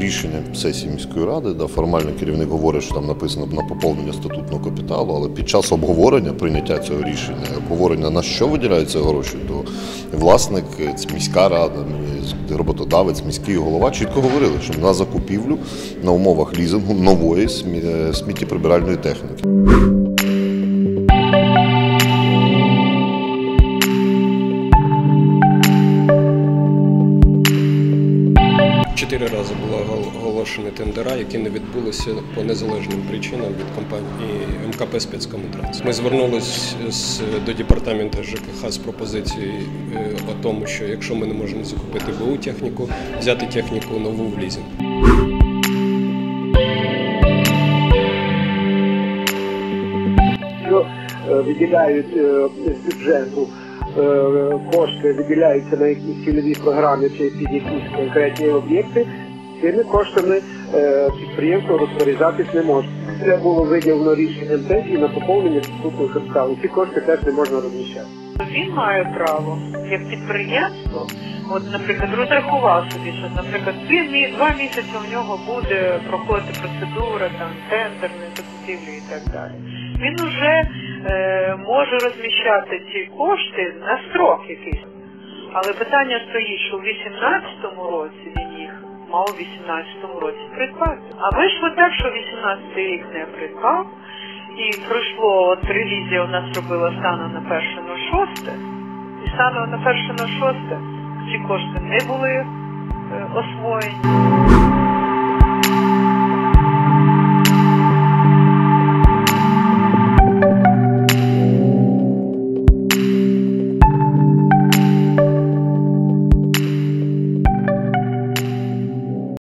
рішення сесії міської ради, формально керівник говорить, що там написано на поповнення статутного капіталу, але під час обговорення, прийняття цього рішення, обговорення на що виділяються гроші, то власник, міська рада, роботодавець, міський голова чітко говорили, що на закупівлю на умовах лізингу нової сміттєприбиральної техніки. 4 рази були оголошені тендера, які не відбулися по незалежним причинам від компанії МКП «Спецкомунтранс». Ми звернулися до департаменту ЖКХ з пропозицією о тому, що якщо ми не можемо закупити БУ техніку, взяти техніку нову в лізинг. Що виділяють з бюджету, кошти виділяються на якісь цільові програми чи під якісь конкретні об'єкти, цими коштами підприємство розпоряджатись не може. Це було виділено рішенням сесії на поповнення статутного капіталу. Ці кошти теж не можна розміщати. Він має право, як підприємство, наприклад, розрахував собі, що, наприклад, 2 місяці у нього буде проходити процедура, тендерної закупівлі і так далі. Він вже може розміщати ці кошти на строк якийсь. Але питання стоїть, що у 2018 році він їх мав у 2018 році придбати. А вийшло так, що 2018 рік не придбав. І пройшло, ревізія у нас робила станом на 1.06. І станом на 1.06 ці кошти не були освоєні.